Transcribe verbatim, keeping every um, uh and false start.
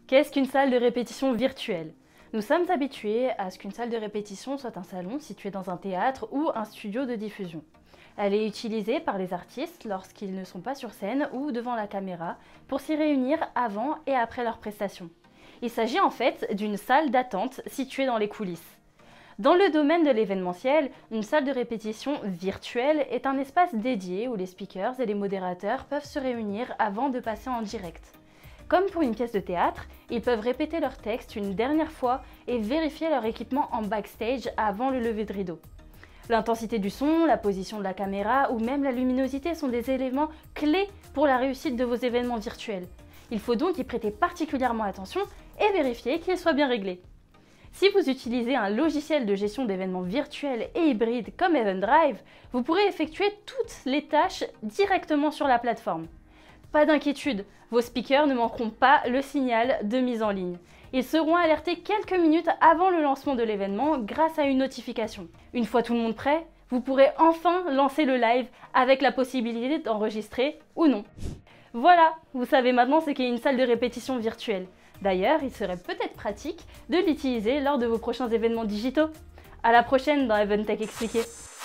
Qu'est-ce qu'une salle de répétition virtuelle? Nous sommes habitués à ce qu'une salle de répétition soit un salon situé dans un théâtre ou un studio de diffusion. Elle est utilisée par les artistes lorsqu'ils ne sont pas sur scène ou devant la caméra pour s'y réunir avant et après leurs prestations. Il s'agit en fait d'une salle d'attente située dans les coulisses. Dans le domaine de l'événementiel, une salle de répétition virtuelle est un espace dédié où les speakers et les modérateurs peuvent se réunir avant de passer en direct. Comme pour une pièce de théâtre, ils peuvent répéter leur texte une dernière fois et vérifier leur équipement en backstage avant le lever de rideau. L'intensité du son, la position de la caméra ou même la luminosité sont des éléments clés pour la réussite de vos événements virtuels. Il faut donc y prêter particulièrement attention et vérifier qu'ils soient bien réglés. Si vous utilisez un logiciel de gestion d'événements virtuels et hybrides comme EventDrive, vous pourrez effectuer toutes les tâches directement sur la plateforme. Pas d'inquiétude, vos speakers ne manqueront pas le signal de mise en ligne. Ils seront alertés quelques minutes avant le lancement de l'événement grâce à une notification. Une fois tout le monde prêt, vous pourrez enfin lancer le live avec la possibilité d'enregistrer ou non. Voilà, vous savez maintenant ce qu'est une salle de répétition virtuelle. D'ailleurs, il serait peut-être pratique de l'utiliser lors de vos prochains événements digitaux. À la prochaine dans EventTech Expliqué.